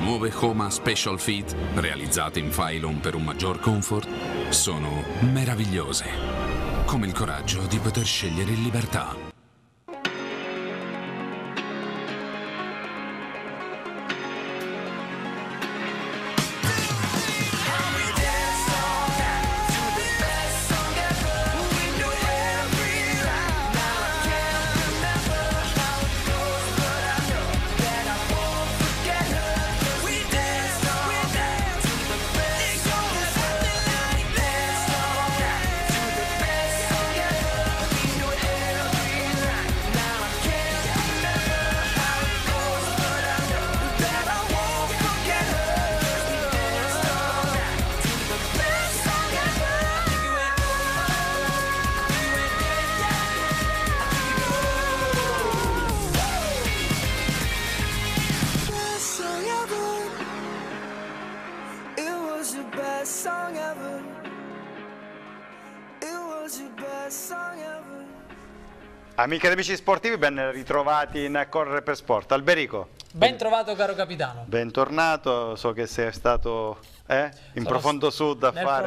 nuove Homa Special Fit, realizzate in Phylon per un maggior comfort, sono meravigliose. Come il coraggio di poter scegliere in libertà. Amiche ed amici sportivi, ben ritrovati in Correre per Sport. Alberico. Ben trovato, caro capitano. Bentornato, so che sei stato in profondo sud a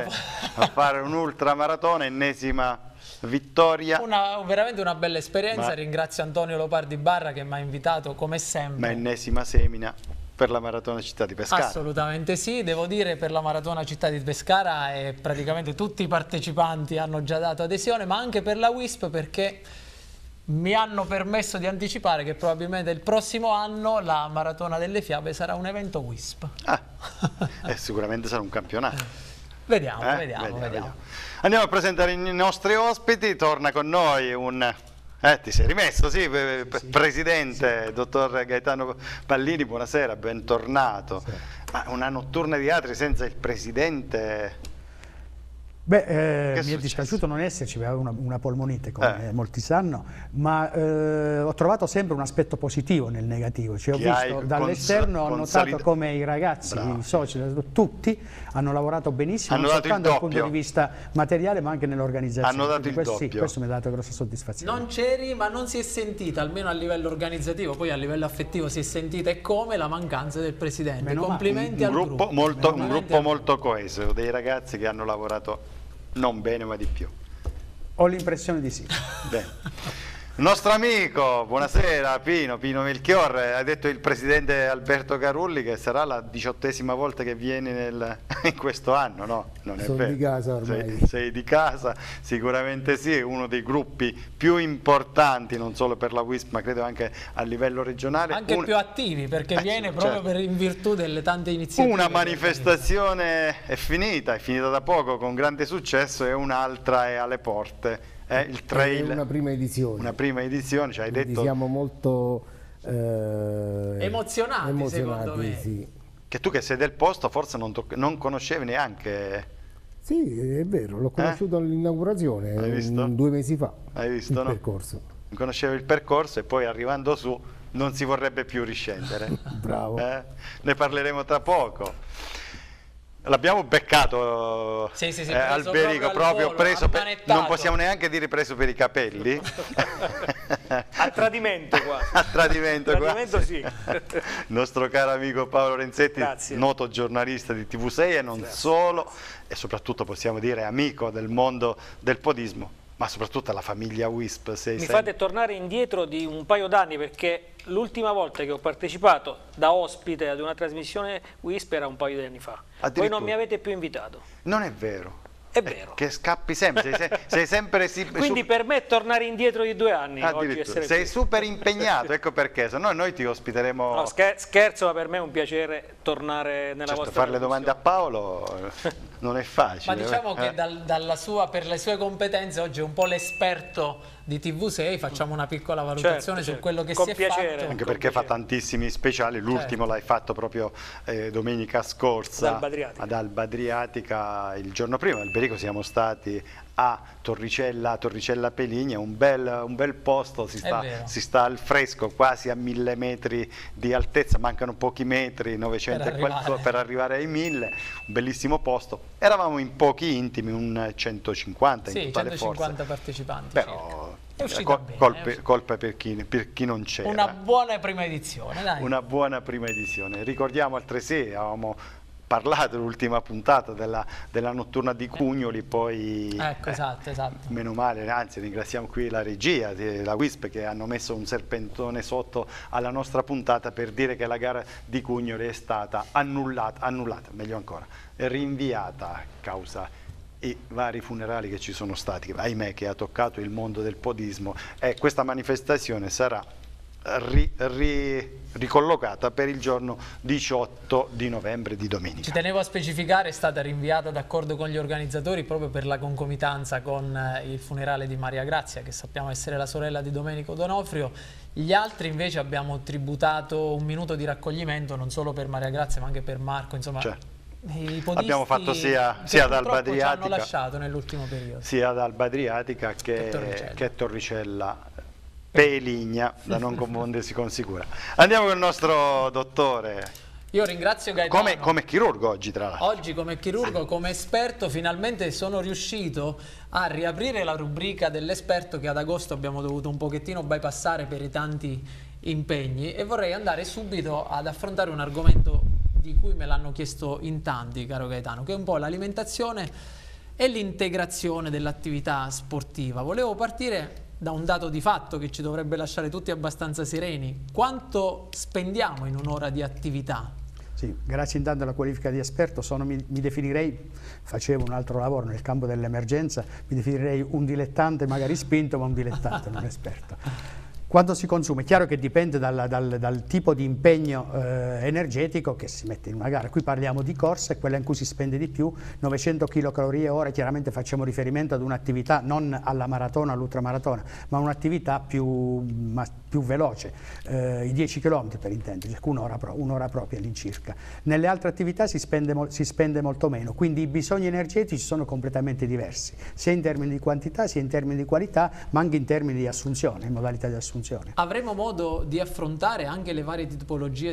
fare un'ultramaratona, ennesima vittoria. Veramente una bella esperienza, Ma ringrazio Antonio Lopardi Barra che mi ha invitato come sempre. Ma ennesima semina per la Maratona Città di Pescara. Assolutamente sì, devo dire per la Maratona Città di Pescara praticamente tutti i partecipanti hanno già dato adesione, ma anche per la WISP perché mi hanno permesso di anticipare che probabilmente il prossimo anno la Maratona delle Fiabe sarà un evento WISP. Sicuramente sarà un campionato. Vediamo. Andiamo a presentare i nostri ospiti. Torna con noi ti sei rimesso, sì, presidente, dottor Gaetano Pallini, buonasera, bentornato. Sì. Ma una notturna di teatri senza il presidente? Mi è dispiaciuto non esserci, avevo una polmonite come molti sanno, ma ho trovato sempre un aspetto positivo nel negativo, cioè, ho visto dall'esterno, ho notato come i ragazzi, i soci, tutti hanno lavorato benissimo, non soltanto dal punto di vista materiale ma anche nell'organizzazione. Hanno dato il doppio. Sì, questo mi ha dato grossa soddisfazione. Non c'eri ma non si è sentita, almeno a livello organizzativo, poi a livello affettivo si è sentita e come la mancanza del presidente. Complimenti al gruppo. Un gruppo molto coeso, dei ragazzi che hanno lavorato non bene ma di più. Ho l'impressione di sì. Bene. Il nostro amico, buonasera, Pino Melchiorre, ha detto il presidente Alberto Carulli che sarà la 18ª volta che viene in questo anno, no? Non è Sono vero. di casa ormai. Sei di casa, sicuramente sì, uno dei gruppi più importanti non solo per la WISP ma credo anche a livello regionale. Anche più attivi perché viene proprio in virtù delle tante iniziative. Una manifestazione è finita da poco con grande successo e un'altra è alle porte. Il trail, è una prima edizione. Cioè hai detto siamo molto emozionati secondo me. Sì. Che tu che sei del posto forse non conoscevi neanche. Sì, è vero, l'ho conosciuto all'inaugurazione 2 mesi fa. Hai visto, il percorso. Non conoscevo il percorso e poi arrivando su non si vorrebbe più riscendere. Bravo. Ne parleremo tra poco. L'abbiamo beccato Alberico, proprio preso non possiamo neanche dire preso per i capelli. A tradimento quasi. A tradimento sì. Il nostro caro amico Paolo Renzetti, noto giornalista di TV6 e non solo, e soprattutto possiamo dire amico del mondo del podismo, ma soprattutto alla famiglia WISP. Mi fate tornare indietro di un paio d'anni perché l'ultima volta che ho partecipato da ospite ad una trasmissione WISP era un paio di anni fa. Poi non mi avete più invitato. Non è vero. È vero. Che scappi sempre, sei sempre quindi per me tornare indietro di 2 anni oggi sei super impegnato, ecco perché, se no noi ti ospiteremo. No, scherzo, ma per me è un piacere tornare nella vostra fare le domande a Paolo non è facile. Ma diciamo che per le sue competenze oggi è un po' l'esperto di TV6, facciamo una piccola valutazione su quello che si è fatto. Anche perché fa tantissimi speciali, l'ultimo l'hai fatto proprio domenica scorsa ad Alba Adriatica, il giorno prima. Alberico siamo stati a Torricella Peligna, un bel posto, si sta al fresco, quasi a 1000 metri di altezza, mancano pochi metri, 900 per arrivare ai 1000, un bellissimo posto. Eravamo in pochi intimi, un 150 in totale 150 forse. partecipanti. Però È uscita bene. Colpa per chi non c'era. Una buona prima edizione, dai. Una buona prima edizione. Ricordiamo altresì, avevamo parlato l'ultima puntata della notturna di Cugnoli, poi ecco, esatto. Meno male, anzi ringraziamo qui la regia, la WISP, che hanno messo un serpentone sotto alla nostra puntata per dire che la gara di Cugnoli è stata annullata, meglio ancora, rinviata a causa i vari funerali che ci sono stati, ahimè, che ha toccato il mondo del podismo, e questa manifestazione sarà ricollocata per il giorno 18 di novembre, di domenica. Ci tenevo a specificare, è stata rinviata d'accordo con gli organizzatori proprio per la concomitanza con il funerale di Maria Grazia, che sappiamo essere la sorella di Domenico D'Onofrio. Gli altri invece abbiamo tributato un minuto di raccoglimento non solo per Maria Grazia ma anche per Marco, insomma. I podisti abbiamo fatto sia ad Alba Adriatica, ci hanno lasciato nell'ultimo periodo, sia ad Alba Adriatica che Torricella Peligna, da non confondersi con Sicura. Andiamo con il nostro dottore. Io ringrazio Gaetano. Come chirurgo oggi, tra l'altro. Oggi come chirurgo, come esperto, finalmente sono riuscito a riaprire la rubrica dell'esperto che ad agosto abbiamo dovuto un pochettino bypassare per i tanti impegni, e vorrei andare subito ad affrontare un argomento di cui me l'hanno chiesto in tanti, caro Gaetano, che è un po' l'alimentazione e l'integrazione dell'attività sportiva. Volevo partire da un dato di fatto che ci dovrebbe lasciare tutti abbastanza sereni. Quanto spendiamo in un'ora di attività? Sì, grazie intanto alla qualifica di esperto, mi definirei, facevo un altro lavoro nel campo dell'emergenza, mi definirei un dilettante, magari spinto, ma un dilettante, non esperto. Quando si consuma? È chiaro che dipende dal tipo di impegno energetico che si mette in una gara. Qui parliamo di corsa, è quella in cui si spende di più, 900 kcal ora, chiaramente facciamo riferimento ad un'attività non alla maratona, all'ultramaratona, ma un'attività più veloce, i 10 km per intenderci, un'ora propria all'incirca. Nelle altre attività si spende molto meno, quindi i bisogni energetici sono completamente diversi, sia in termini di quantità, sia in termini di qualità, ma anche in termini di assunzione, in modalità di assunzione. Avremo modo di affrontare anche le varie tipologie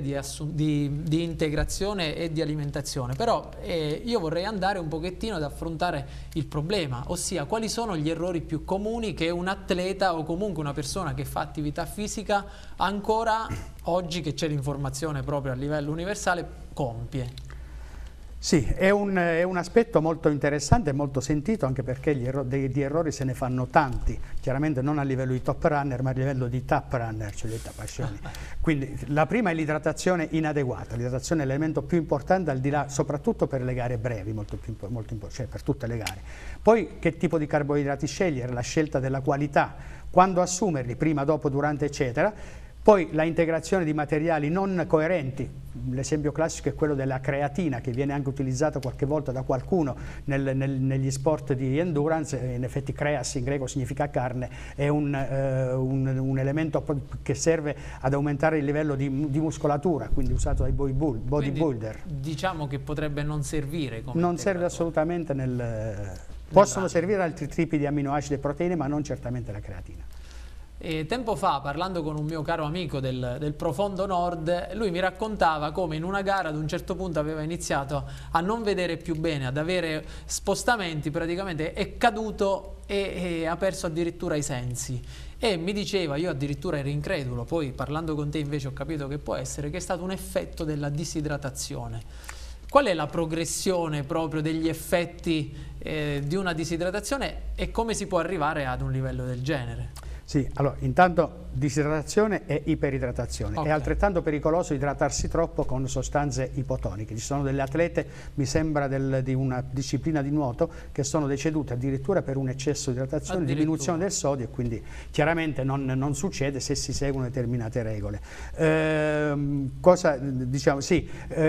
di integrazione e di alimentazione, però io vorrei andare un pochettino ad affrontare il problema, ossia quali sono gli errori più comuni che un atleta o comunque una persona che fa attività fisica ancora oggi, che c'è l'informazione proprio a livello universale, compie. Sì, è un aspetto molto interessante e molto sentito, anche perché di errori se ne fanno tanti, chiaramente non a livello di top runner ma a livello di tap runner, cioè dei tapascioni. Quindi la prima è l'idratazione inadeguata, l'idratazione è l'elemento più importante, al di là, soprattutto per le gare brevi, cioè per tutte le gare. Poi che tipo di carboidrati scegliere, la scelta della qualità, quando assumerli, prima, dopo, durante, eccetera. Poi la integrazione di materiali non coerenti, l'esempio classico è quello della creatina, che viene anche utilizzata qualche volta da qualcuno negli sport di endurance. In effetti creas in greco significa carne, è un elemento che serve ad aumentare il livello di muscolatura, quindi usato dai bodybuilder. Diciamo che potrebbe non servire come non serve assolutamente possono servire altri tipi di amminoacidi e proteine, ma non certamente la creatina. Tempo fa, parlando con un mio caro amico del profondo nord, lui mi raccontava come in una gara ad un certo punto aveva iniziato a non vedere più bene, ad avere spostamenti, praticamente è caduto e ha perso addirittura i sensi. E mi diceva, io addirittura ero incredulo, poi parlando con te invece ho capito che può essere che è stato un effetto della disidratazione. Qual è la progressione proprio degli effetti di una disidratazione e come si può arrivare ad un livello del genere? Sì, allora intanto disidratazione e iperidratazione. Okay. È altrettanto pericoloso idratarsi troppo con sostanze ipotoniche. Ci sono delle atlete, mi sembra di una disciplina di nuoto, che sono decedute addirittura per un eccesso di idratazione, diminuzione del sodio, e quindi chiaramente non succede se si seguono determinate regole. Diciamo? Sì,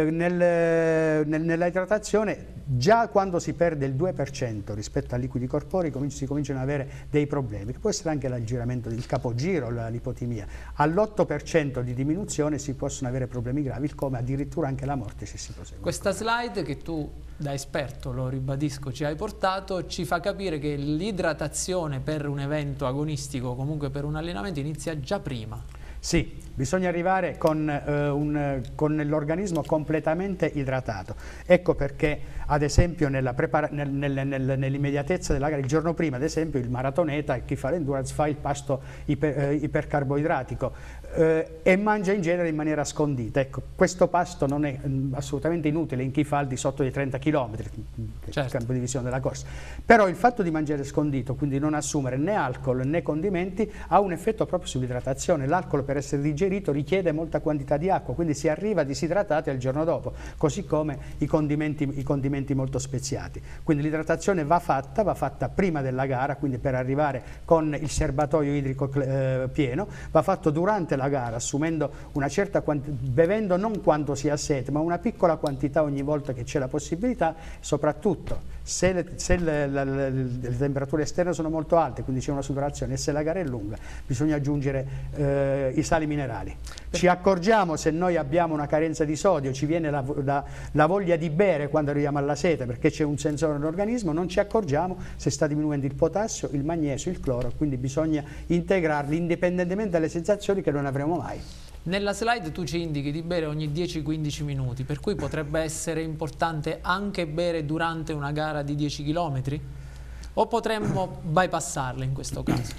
nella idratazione, già quando si perde il 2% rispetto a liquidi corporei si cominciano ad avere dei problemi, che può essere anche l'aggiramento del capogiro, l'ipotimia. All'8% di diminuzione si possono avere problemi gravi, come addirittura anche la morte se si prosegue. Questa slide che tu da esperto, lo ribadisco, ci hai portato, ci fa capire che l'idratazione per un evento agonistico o comunque per un allenamento inizia già prima. Sì, bisogna arrivare con l'organismo completamente idratato. Ecco perché, ad esempio, nell'immediatezza della gara, il giorno prima, ad esempio, il maratoneta, chi fa l'endurance, fa il pasto ipercarboidratico e mangia in genere in maniera scondita. Ecco, questo pasto non è assolutamente inutile in chi fa al di sotto dei 30 km, certo, il campo di visione della corsa. Però il fatto di mangiare scondito, quindi non assumere né alcol né condimenti, ha un effetto proprio sull'idratazione. L'alcol, per essere digerito, richiede molta quantità di acqua, quindi si arriva disidratati al giorno dopo, così come i condimenti molto speziati. Quindi l'idratazione va fatta prima della gara, quindi per arrivare con il serbatoio idrico pieno, va fatto durante la gara, assumendo una certa quantità, bevendo non quanto si ha sete, ma una piccola quantità ogni volta che c'è la possibilità, soprattutto se le temperature esterne sono molto alte, quindi c'è una sudorazione, e se la gara è lunga, bisogna aggiungere i sali minerali. Ci accorgiamo se noi abbiamo una carenza di sodio, ci viene la voglia di bere quando arriviamo alla sete, perché c'è un sensore nell'organismo, non ci accorgiamo se sta diminuendo il potassio, il magnesio, il cloro, quindi bisogna integrarli indipendentemente dalle sensazioni che non avremo mai. Nella slide tu ci indichi di bere ogni 10-15 minuti, per cui potrebbe essere importante anche bere durante una gara di 10 km? O potremmo bypassarla in questo caso?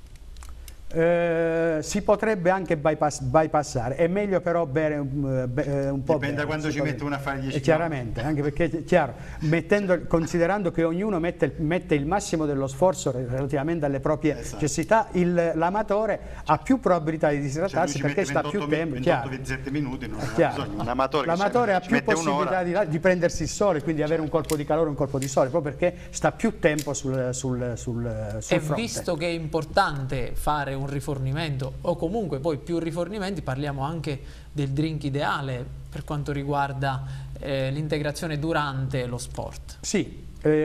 Si potrebbe anche bypassare, è meglio però bere un po'. Dipende da quando ci mette uno a fare 10 chiaramente, anche perché è chiaro, considerando che ognuno mette il massimo dello sforzo relativamente alle proprie necessità, l'amatore ha più probabilità di disidratarsi, perché sta più tempo. 28-27 minuti non ha bisogno. L'amatore ha più possibilità di prendersi il sole, quindi avere un colpo di calore, un colpo di sole, proprio perché sta più tempo sul fronte. E visto che è importante fare un rifornimento, o comunque poi più rifornimenti, parliamo anche del drink ideale per quanto riguarda l'integrazione durante lo sport. Sì,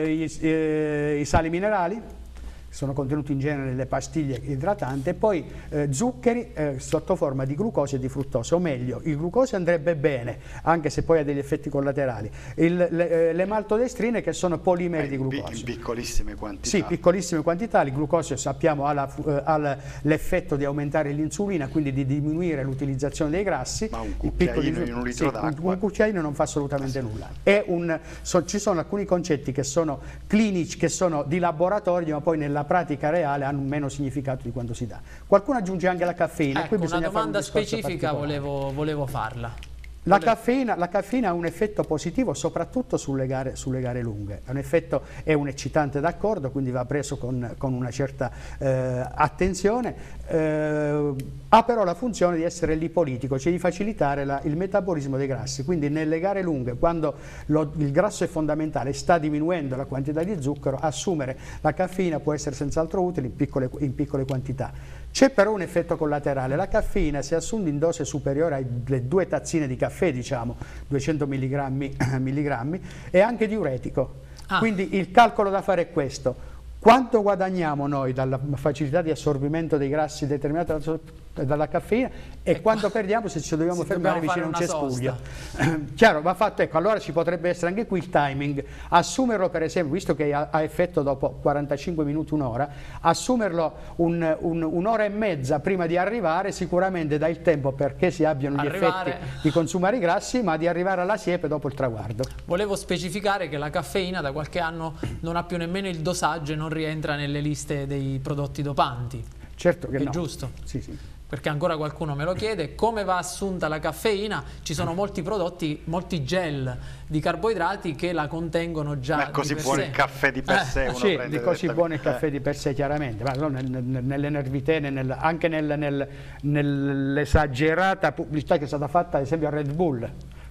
i sali minerali sono contenuti in genere nelle pastiglie idratanti, e poi zuccheri sotto forma di glucosio e di fruttosio, o meglio, il glucosio andrebbe bene, anche se poi ha degli effetti collaterali, le maltodestrine, che sono polimeri di glucosio. In piccolissime quantità. Sì, piccolissime quantità. Il glucosio, sappiamo, ha l'effetto di aumentare l'insulina, quindi di diminuire l'utilizzazione dei grassi. Ma un cucchiaino in un litro d'acqua? Un cucchiaino non fa assolutamente nulla. Ci sono alcuni concetti che sono clinici, che sono di laboratorio, ma poi nella pratica reale hanno meno significato di quanto si dà. Qualcuno aggiunge anche la caffeina. Ecco, una domanda specifica volevo farla. La caffeina ha un effetto positivo soprattutto sulle gare lunghe. È un eccitante, d'accordo, quindi va preso con una certa attenzione. Ha però la funzione di essere lipolitico, cioè di facilitare il metabolismo dei grassi. Quindi nelle gare lunghe, quando il grasso è fondamentale, sta diminuendo la quantità di zucchero, assumere la caffeina può essere senz'altro utile in piccole quantità. C'è però un effetto collaterale. La caffeina, se assunta in dose superiore alle 2 tazzine di caffè, diciamo 200 milligrammi, è anche diuretico. Quindi il calcolo da fare è questo: quanto guadagniamo noi dalla facilità di assorbimento dei grassi determinata dalla caffeina, e quanto perdiamo se ci dobbiamo fermare vicino a un cespuglio. Chiaro, va fatto. Ecco, allora ci potrebbe essere anche qui il timing. Assumerlo, per esempio, visto che ha effetto dopo 45 minuti, un'ora, assumerlo un'ora e mezza prima di arrivare sicuramente dà il tempo perché si abbiano gli effetti di consumare i grassi, ma di arrivare alla siepe dopo il traguardo. Volevo specificare che la caffeina da qualche anno non ha più nemmeno il dosaggio e non rientra nelle liste dei prodotti dopanti. Certo che no. È giusto? Sì, sì. Perché ancora qualcuno me lo chiede, come va assunta la caffeina? Ci sono molti prodotti, molti gel di carboidrati che la contengono già. Ma è così buono il caffè di per sé? Sì, di così buono il caffè di per sé, chiaramente, ma no, nelle nervitene, anche nell'esagerata pubblicità che è stata fatta ad esempio a Red Bull,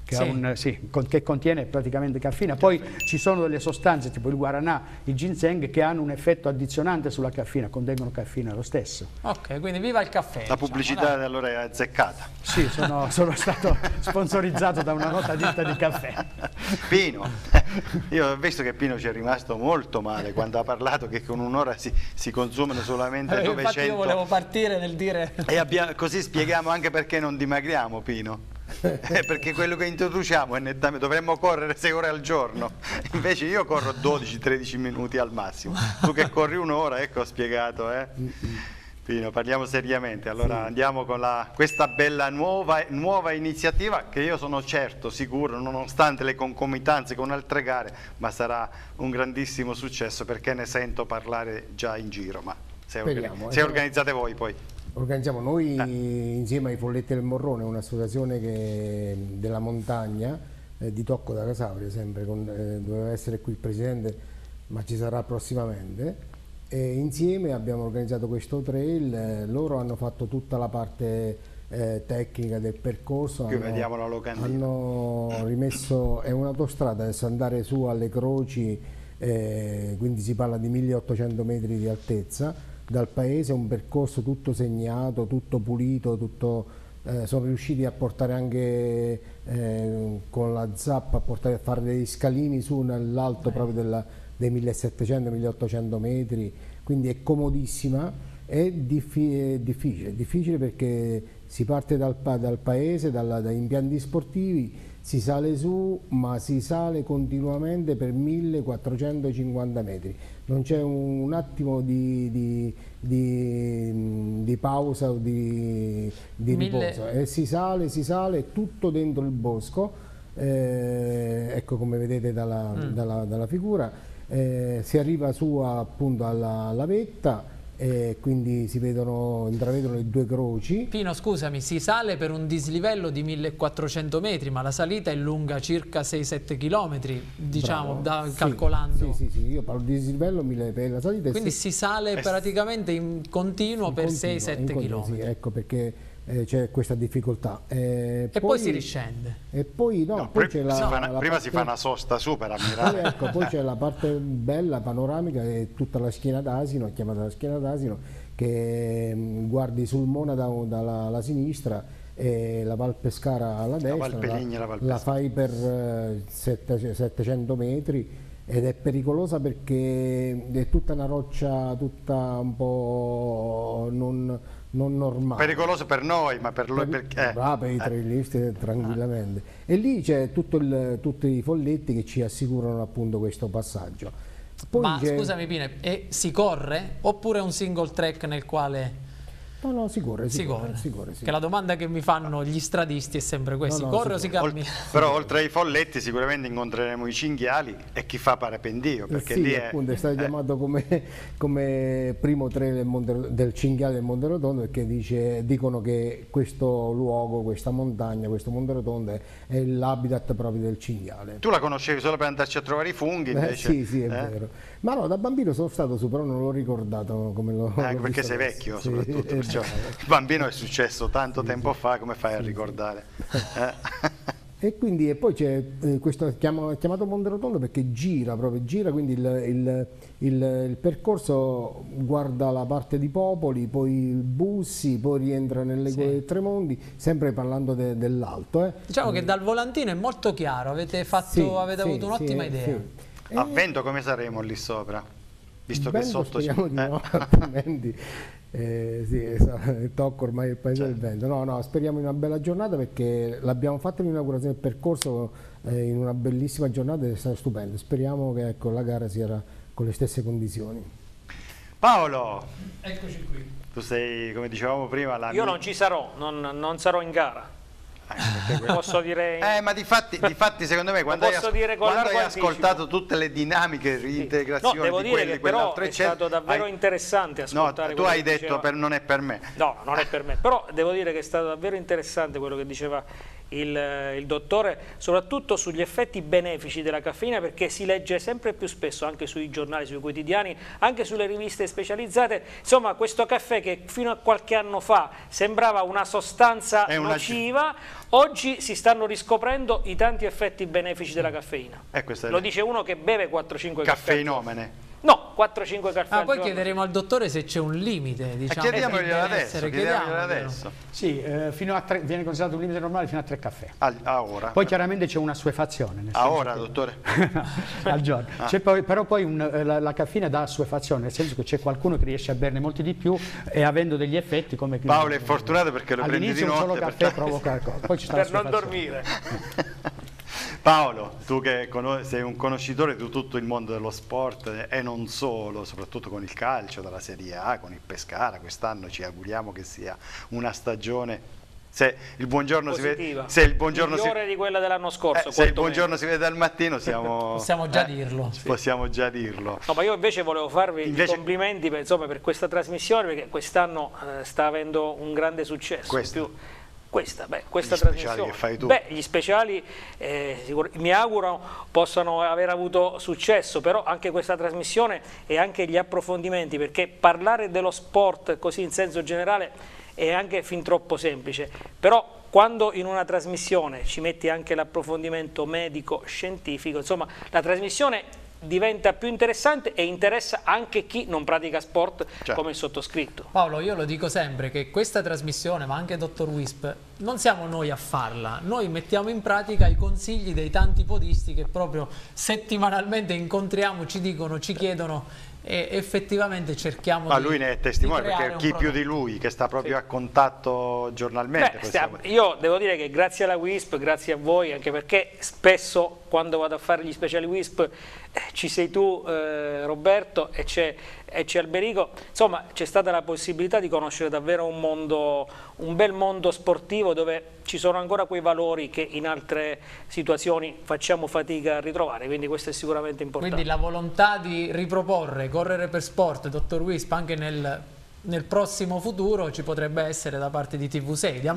che contiene praticamente caffeina. Poi ci sono delle sostanze tipo il guaranà, il ginseng, che hanno un effetto addizionante sulla caffeina, contengono caffeina lo stesso. Ok, quindi viva il caffè. La pubblicità allora è azzeccata. Sì, sono stato sponsorizzato da una nota ditta di caffè. Pino, io ho visto che Pino ci è rimasto molto male quando ha parlato che con un'ora si consumano solamente 900. Infatti io volevo partire nel dire... E così spieghiamo anche perché non dimagriamo, Pino. Perché quello che introduciamo è nettamente, dovremmo correre 6 ore al giorno, invece io corro 12-13 minuti al massimo, tu che corri un'ora, ecco, ho spiegato. Pino, parliamo seriamente, allora andiamo con questa bella nuova iniziativa che io sono certo, sicuro, nonostante le concomitanze con altre gare, ma sarà un grandissimo successo perché ne sento parlare già in giro, ma se organizzate voi poi. Organizziamo noi insieme ai Folletti del Morrone, un'associazione della montagna di Tocco da Casauria, sempre doveva essere qui il presidente, ma ci sarà prossimamente. E insieme abbiamo organizzato questo trail, loro hanno fatto tutta la parte tecnica del percorso, qui vediamo la locandina. Hanno rimesso, è un'autostrada, adesso andare su alle Croci, quindi si parla di 1800 metri di altezza dal paese, un percorso tutto segnato, tutto pulito, sono riusciti a portare anche con la zappa a fare degli scalini su nell'alto proprio dei 1700-1800 metri, quindi è comodissima. È difficile perché si parte dal paese, dagli impianti sportivi, si sale su, ma si sale continuamente per 1450 metri, non c'è un attimo di pausa o di riposo, e si sale tutto dentro il bosco, ecco come vedete dalla figura. Si arriva su appunto alla vetta e quindi si intravedono le due croci. Pino, scusami, si sale per un dislivello di 1400 metri, ma la salita è lunga circa 6-7 km, diciamo, calcolando. Sì, io parlo di dislivello per la salita. Quindi si sale praticamente in continuo per 6-7 km. Sì, ecco perché c'è questa difficoltà. E poi si riscende. E poi poi c'è prima si fa una sosta su per ammirare. Poi c'è la parte bella, panoramica, è tutta la schiena d'asino, è chiamata la schiena d'asino, che guardi sul Mona dalla sinistra e la Val Pescara alla destra, la fai per 700 metri ed è pericolosa perché è tutta una roccia, tutta un po' non normale. Pericoloso per noi, ma per lui per i trailisti tranquillamente. E lì c'è tutti i folletti che ci assicurano appunto questo passaggio. Poi ma scusami Pino, si corre oppure è un single track nel quale... No, si corre. Che la domanda che mi fanno gli stradisti è sempre questa: si corre o si cammina? Però oltre ai folletti sicuramente incontreremo i cinghiali e chi fa parapendio, perché lì appunto è stato chiamato come primo trail del cinghiale del Monte Rotondo, perché dicono che questo luogo, questa montagna, questo Monte Rotondo è l'habitat proprio del cinghiale. Tu la conoscevi solo per andarci a trovare i funghi invece? Sì, è vero. Ma no, da bambino sono stato su, però non l'ho ricordato come l'ho perché sei vecchio soprattutto. Il bambino è successo tanto tempo fa, come fai a ricordare? E poi c'è questo chiamato Monte Rotondo perché gira, quindi il percorso guarda la parte di Popoli, poi Bussi, poi rientra nelle Gole del Tremonti, sempre parlando dell'alto. Diciamo che dal volantino è molto chiaro, avete avuto un'ottima idea. A vento come saremo lì sopra? Visto che sotto speriamo di no, altrimenti tocca ormai il paese del vento. No, speriamo in una bella giornata perché l'abbiamo fatta l'inaugurazione del percorso in una bellissima giornata ed è stato stupendo. Speriamo che la gara sia con le stesse condizioni. Paolo! Eccoci qui. Tu sei, come dicevamo prima... Io non ci sarò, non sarò in gara. Posso dire ma difatti secondo me quando hai ascoltato tutte le dinamiche reintegrazioni devo di dire quelli, che però è stato davvero interessante ascoltare tu hai detto non è per me. No, non è per me, però devo dire che è stato davvero interessante quello che diceva il dottore, soprattutto sugli effetti benefici della caffeina, perché si legge sempre più spesso anche sui giornali, sui quotidiani, anche sulle riviste specializzate, insomma questo caffè che fino a qualche anno fa sembrava una sostanza nociva, oggi si stanno riscoprendo i tanti effetti benefici della caffeina. Lo dice uno che beve 4-5 caffeinomene. No, 4-5 caffè. Poi chiederemo al dottore se c'è un limite. Diciamo. Chiediamolo adesso. Sì, fino a 3, viene considerato un limite normale fino a 3 caffè. Ora. Poi chiaramente c'è una assuefazione. Ora, dottore? Al giorno. Però poi la caffeina dà assuefazione, nel senso che c'è qualcuno che riesce a berne molti di più e avendo degli effetti come... Paolo è fortunato perché lo prendi di notte. All'inizio un solo caffè provoca... Poi ci sta per non dormire. Paolo, tu che sei un conoscitore di tutto il mondo dello sport e non solo, soprattutto con il calcio, dalla Serie A, con il Pescara, quest'anno ci auguriamo che sia una stagione... Se il buongiorno positiva, si vede, se il buongiorno migliore di quella dell'anno scorso, se il buongiorno si vede al mattino possiamo già dirlo. Sì. Possiamo già dirlo. No, ma io invece volevo farvi i complimenti per questa trasmissione, perché quest'anno sta avendo un grande successo. Questa trasmissione. Che fai tu. Gli speciali mi auguro possano aver avuto successo, però anche questa trasmissione e anche gli approfondimenti, perché parlare dello sport così in senso generale è anche fin troppo semplice, però quando in una trasmissione ci metti anche l'approfondimento medico, scientifico, insomma la trasmissione diventa più interessante e interessa anche chi non pratica sport, come il sottoscritto. Paolo, io lo dico sempre che questa trasmissione, ma anche Dottor Wisp, non siamo noi a farla, noi mettiamo in pratica i consigli dei tanti podisti che proprio settimanalmente incontriamo, ci dicono, ci chiedono, e effettivamente cerchiamo ma lui ne è testimone, perché chi più di lui che sta proprio a contatto giornalmente. Io devo dire che grazie alla WISP, grazie a voi, anche perché spesso quando vado a fare gli speciali WISP ci sei tu Roberto e c'è Alberico, insomma c'è stata la possibilità di conoscere davvero un bel mondo sportivo dove ci sono ancora quei valori che in altre situazioni facciamo fatica a ritrovare, quindi questo è sicuramente importante. Quindi la volontà di riproporre Correre per Sport, Dottor Wisp, anche nel prossimo futuro ci potrebbe essere da parte di TV6. Diamo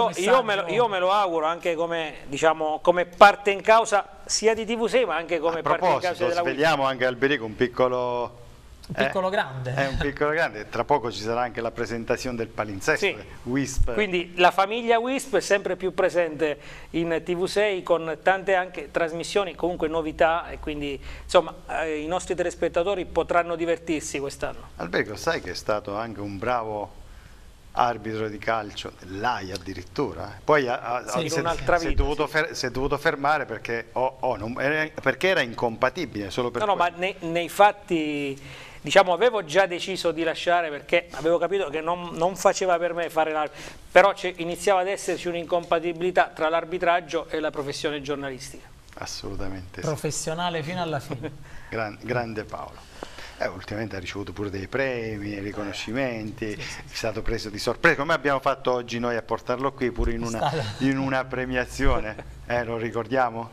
io me lo auguro anche come, diciamo, come parte in causa sia di TV6 ma anche come parte in causa della WISP. Svegliamo anche Alberico un piccolo grande. È un piccolo grande, tra poco ci sarà anche la presentazione del palinsesto, sì. WISP. Quindi la famiglia WISP è sempre più presente in TV6 con tante anche trasmissioni, comunque novità, e quindi insomma i nostri telespettatori potranno divertirsi quest'anno. Alberico, sai che è stato anche un bravo arbitro di calcio dell'AIA addirittura, poi si è dovuto fermare perché, perché era incompatibile solo per ma nei fatti, diciamo, avevo già deciso di lasciare perché avevo capito che non faceva per me fare l'arbitro, però iniziava ad esserci un'incompatibilità tra l'arbitraggio e la professione giornalistica. Assolutamente professionale fino alla fine. Grande Paolo. Ultimamente ha ricevuto pure dei premi, riconoscimenti, è stato preso di sorpresa, come abbiamo fatto oggi noi a portarlo qui pure in una premiazione, lo ricordiamo?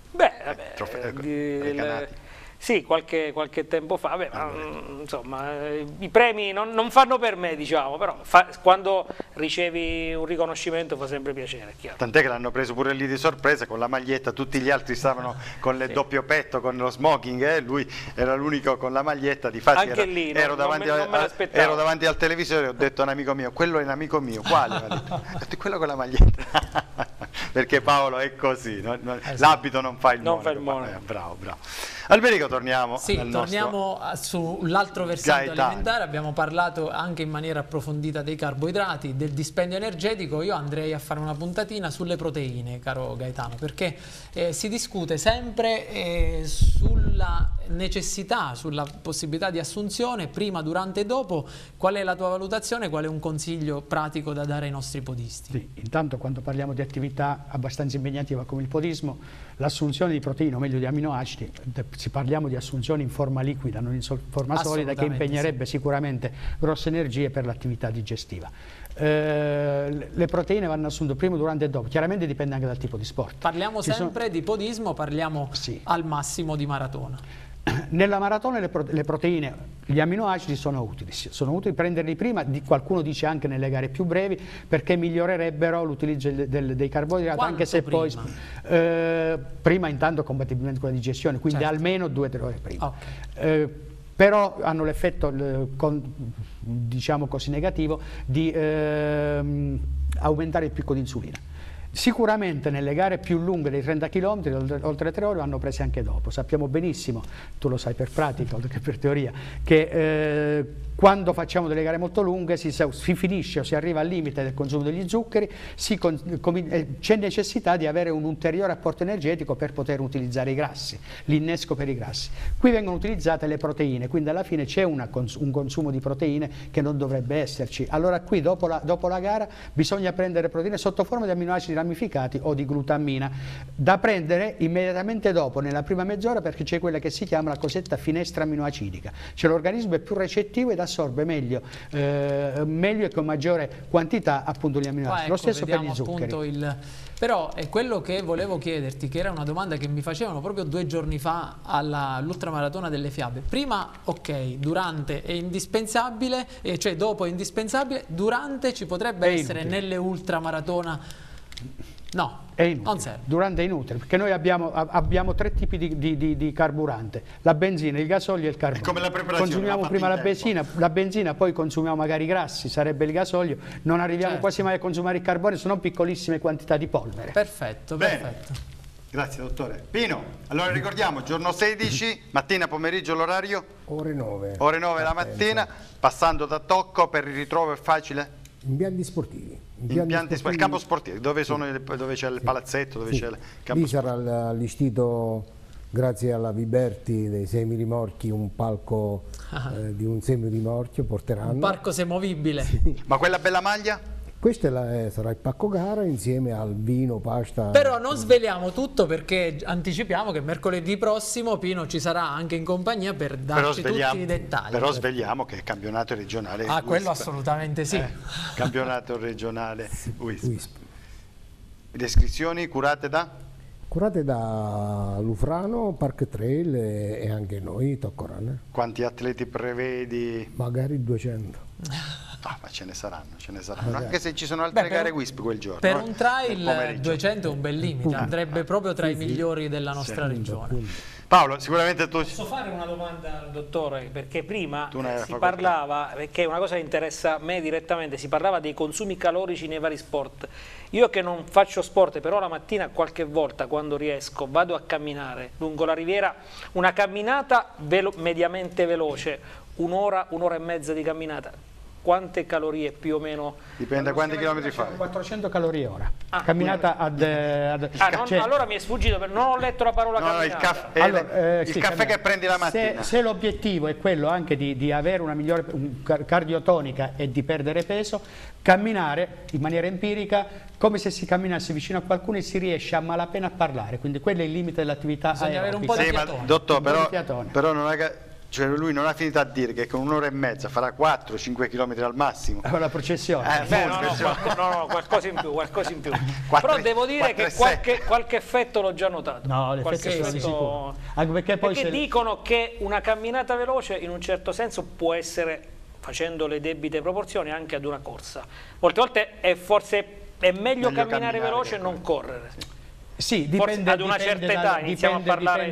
Sì, qualche tempo fa, insomma, i premi non fanno per me, diciamo, però quando ricevi un riconoscimento fa sempre piacere, chiaro. Tant'è che l'hanno preso pure lì di sorpresa con la maglietta, tutti gli altri stavano con le doppio petto, con lo smoking, lui era l'unico con la maglietta, difatti anche lì ero davanti al televisore e ho detto a un amico mio, quello è un amico mio, quale? Ho detto, quello con la maglietta, perché Paolo è così, l'abito non fa il monaco. Bravo. Alberico, torniamo sull'altro versante alimentare. Abbiamo parlato anche in maniera approfondita dei carboidrati, del dispendio energetico. Io andrei a fare una puntatina sulle proteine, caro Gaetano, perché si discute sempre sulla necessità, sulla possibilità di assunzione prima, durante e dopo. Qual è la tua valutazione? Qual è un consiglio pratico da dare ai nostri podisti? Sì, intanto quando parliamo di attività abbastanza impegnativa come il podismo, l'assunzione di proteine, o meglio di aminoacidi, si parliamo di assunzione in forma liquida, non in forma solida, che impegnerebbe sicuramente grosse energie per l'attività digestiva. Le proteine vanno assunte prima, durante e dopo, chiaramente dipende anche dal tipo di sport. Parliamo sempre di podismo, parliamo al massimo di maratona. Nella maratona le proteine, gli amminoacidi sono utili prenderli prima, qualcuno dice anche nelle gare più brevi, perché migliorerebbero l'utilizzo dei carboidrati. Quanto anche se prima? Poi prima intanto compatibilmente con la digestione, quindi almeno 2 o 3 ore prima. Però hanno l'effetto, diciamo così, negativo di aumentare il picco di insulina. Sicuramente nelle gare più lunghe dei 30 km, oltre 3 ore, vanno prese anche dopo. Sappiamo benissimo, tu lo sai per pratica oltre che per teoria, che quando facciamo delle gare molto lunghe si finisce o si arriva al limite del consumo degli zuccheri, c'è necessità di avere un ulteriore apporto energetico per poter utilizzare i grassi, l'innesco per i grassi. Qui vengono utilizzate le proteine, quindi alla fine c'è un consumo di proteine che non dovrebbe esserci. Allora qui dopo la gara bisogna prendere proteine sotto forma di amminoacidi ramificati o di glutammina, da prendere immediatamente dopo, nella prima mezz'ora, perché c'è quella che si chiama la cosiddetta finestra aminoacidica, cioè l'organismo è più recettivo ed assorbe meglio e con maggiore quantità appunto gli aminoacidi. Ecco, lo stesso per gli zuccheri. Però è quello che volevo chiederti, che era una domanda che mi facevano proprio 2 giorni fa all'ultramaratona delle Fiabe. Prima, ok, durante è indispensabile, cioè dopo è indispensabile, durante ci potrebbe essere nelle ultramaratona. No, è inutile. Non serve. Durante è inutile, perché noi abbiamo 3 tipi di carburante: la benzina, il gasolio e il carbone. Come la preparazione, consumiamo prima la benzina, poi consumiamo magari i grassi, sarebbe il gasolio, non arriviamo quasi mai a consumare il carbone, se non piccolissime quantità di polvere. Perfetto, perfetto. Grazie dottore. Pino, allora ricordiamo, giorno 16, mattina, pomeriggio, l'orario? Ore 9. Ore 9 la mattina, passando da Tocco, per il ritrovo è facile? Impianti sportivi. Il campo sportivo, dove c'è il palazzetto, dove c'è il campo lì sarà allestito, grazie alla Viberti dei semirimorchi, un palco di un semirimorchio porteranno. Un parco semovibile. Sì. Ma quella bella maglia? Questo sarà il pacco gara insieme al vino, pasta. Però non sveliamo tutto, perché anticipiamo che mercoledì prossimo Pino ci sarà anche in compagnia per darci tutti i dettagli. Però svegliamo che è campionato regionale. Ah, quello assolutamente sì. Campionato regionale WISP. Le iscrizioni curate da? Curate da Lufrano, Park Trail e anche noi, Tocco Runner. Quanti atleti prevedi? Magari 200. Ma ce ne saranno, anche se ci sono altre gare WISP quel giorno. Per un trail 200 è un bel limite, andrebbe proprio tra i migliori della nostra regione. Paolo, sicuramente tu... Posso fare una domanda al dottore? Perché prima si parlava, perché è una cosa che interessa a me direttamente, si parlava dei consumi calorici nei vari sport. Io che non faccio sport, però la mattina qualche volta, quando riesco, vado a camminare lungo la riviera, una camminata mediamente veloce, un'ora e mezza di camminata. Quante calorie più o meno? Dipende da quanti chilometri fai. 400 calorie ora. Camminata allora mi è sfuggito, non ho letto la parola camminata. Il caffè che prendi la mattina. Se l'obiettivo è quello anche di avere una migliore cardiotonica e di perdere peso, camminare in maniera empirica, come se si camminasse vicino a qualcuno e si riesce a malapena a parlare. Quindi quello è il limite dell'attività aerobica. Avere un po' di fiatone. Dottore, però non è... Cioè lui non ha finito a dire che con un'ora e mezza farà 4-5 km al massimo. È una processione. No, qualcosa in più. Però devo dire che qualche effetto l'ho già notato. No, l'effetto è sicuro. Perché dicono che una camminata veloce in un certo senso può essere, facendo le debite proporzioni, anche ad una corsa. Molte volte è meglio camminare veloce e non correre. Sì. Sì, dipende ad una certa età iniziamo a parlare.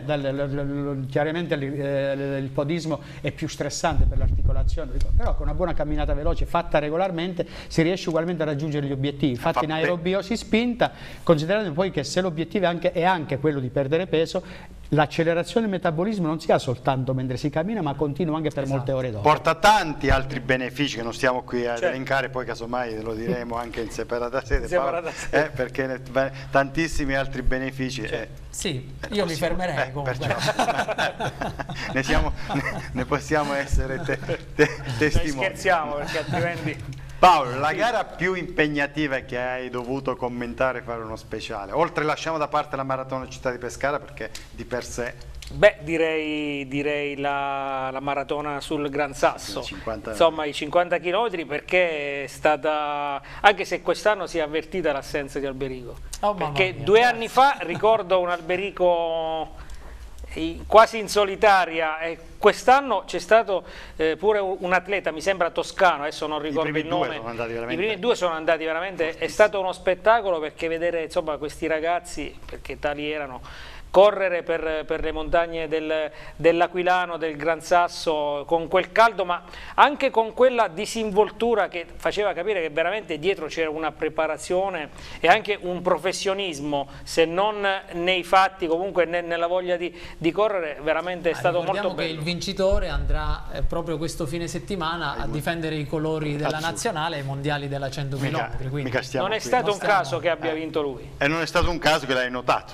Chiaramente il podismo è più stressante per l'articolazione, però con una buona camminata veloce fatta regolarmente si riesce ugualmente a raggiungere gli obiettivi. Fatti in aerobiosi spinta, considerando poi che se l'obiettivo è anche quello di perdere peso, l'accelerazione del metabolismo non si ha soltanto mentre si cammina, ma continua anche per molte ore dopo. Porta tanti altri benefici che non stiamo qui ad elencare, poi casomai lo diremo anche in separata sede, perché tantissimi altri benefici. Sì, io mi fermerei comunque. Ne possiamo essere testimoni. Scherziamo, perché altrimenti... Paolo, la gara più impegnativa che hai dovuto commentare, fare uno speciale, oltre lasciamo da parte la maratona Città di Pescara perché di per sé... Beh, direi la maratona sul Gran Sasso, insomma i 50 km, perché è stata, anche se quest'anno si è avvertita l'assenza di Alberico, perché 2 anni fa ricordo un Alberico quasi in solitaria, e quest'anno c'è stato pure un atleta, mi sembra toscano, adesso non ricordo il nome, i primi 2 sono andati veramente, è stato uno spettacolo, perché vedere insomma questi ragazzi, perché tali erano, correre per le montagne dell'Aquilano, del Gran Sasso, con quel caldo, ma anche con quella disinvoltura che faceva capire che veramente dietro c'era una preparazione e anche un professionismo, se non nei fatti, comunque nella voglia di correre, veramente è stato molto bello. Ricordiamo che il vincitore andrà proprio questo fine settimana a difendere i colori della nazionale ai mondiali della 100 km. Quindi non è stato un caso che abbia vinto lui. E non è stato un caso che l'hai notato.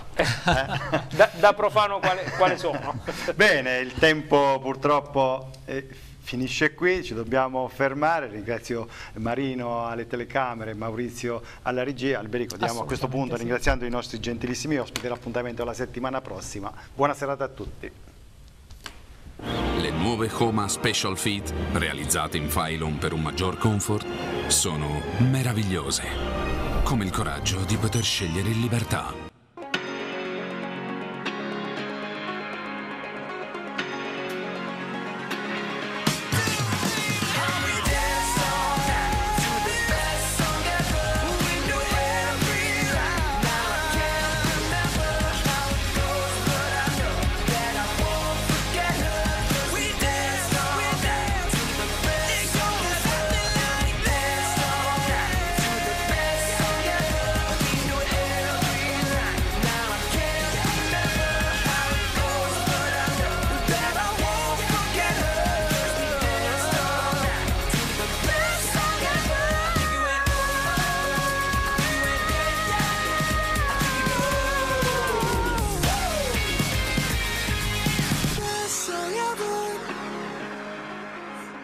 Da profano quale sono. Bene, il tempo purtroppo finisce qui, ci dobbiamo fermare. Ringrazio Marino alle telecamere, Maurizio alla regia. Alberico, diamo a questo punto, ringraziando i nostri gentilissimi ospiti, l'appuntamento la settimana prossima. Buona serata a tutti. Le nuove Homa Special Fit, realizzate in Phylon per un maggior comfort, sono meravigliose, come il coraggio di poter scegliere in libertà.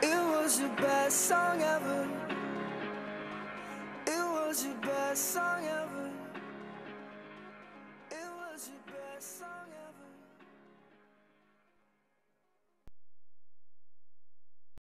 Song ever. It was your best song ever.